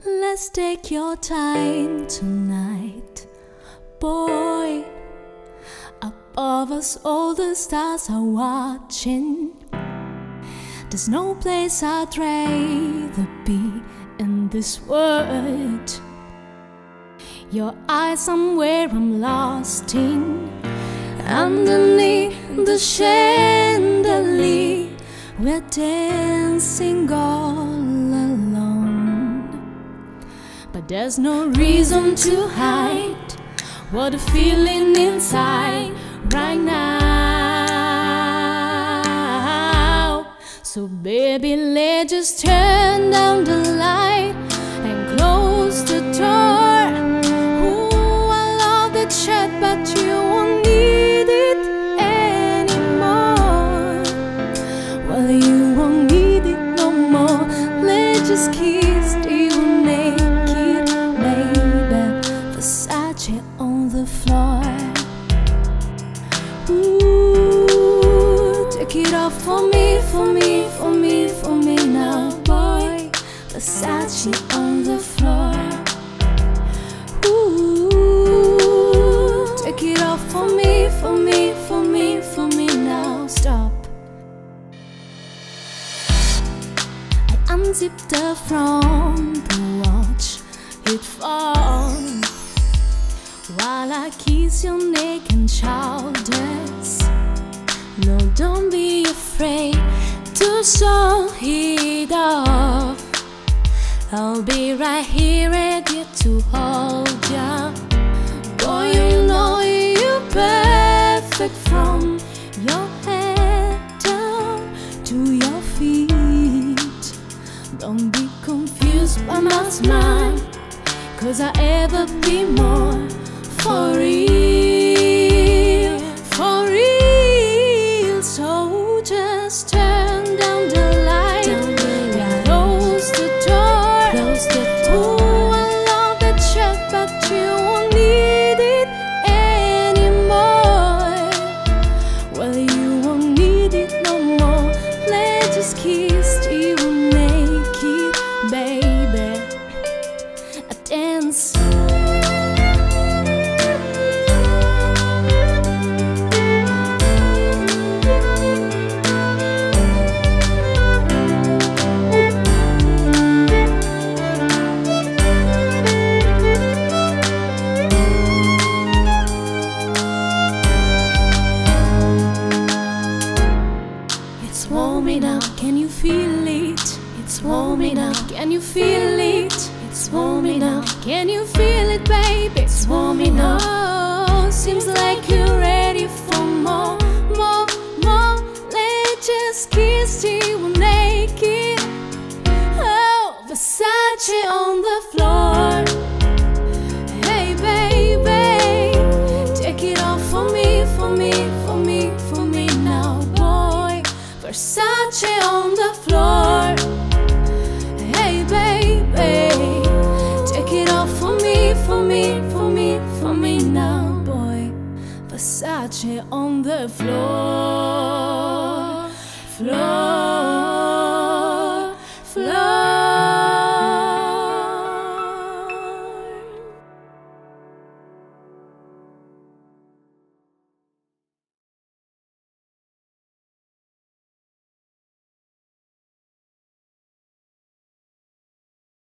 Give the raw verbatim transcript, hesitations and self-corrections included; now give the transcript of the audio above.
Let's take your time tonight, boy. Above us all the stars are watching. There's no place I'd rather be in this world. Your eyes somewhere I'm lost in. Underneath the chandelier, we're dancing all alone. But there's no reason to hide what I'm feeling inside right now. So baby, let's just turn down the light and close the door. Ooh, I love that chat, but you won't need it anymore. Well, you won't need it no more. Let's just kiss till we're naked, baby. Versace on the floor. Ooh, take it off for me, for me, for me, for me now, boy. Versace on the floor. Ooh, take it off for me, for me, for me, for me now. Stop. I unzipped the front to watch it fall, while I kiss your neck and shoulders. No, don't be afraid to show it off. I'll be right here ready to hold ya. Boy, you know you're perfect from your head down to your feet. Don't be confused by my smile, 'cause I ever be more for real, for real. So just turn down the light, and close the door. Close the door. Ooh, I love that shirt, but you won't need it anymore. Well, you won't need it no more. Let's just kiss till we're naked, baby. I dance. It's warming up, can you feel it? It's warming up, can you feel it? It's warming up, can you feel it, baby? It's warming up. Oh, seems like you're ready for more, more, more. Let's just kiss till we're naked. Oh, Versace on the floor. Hey, baby, take it off for me, for me, for me, for me now, boy. Versace on the floor. Hey baby, take it off for me, for me, for me, for me now, boy. Versace on the floor, floor.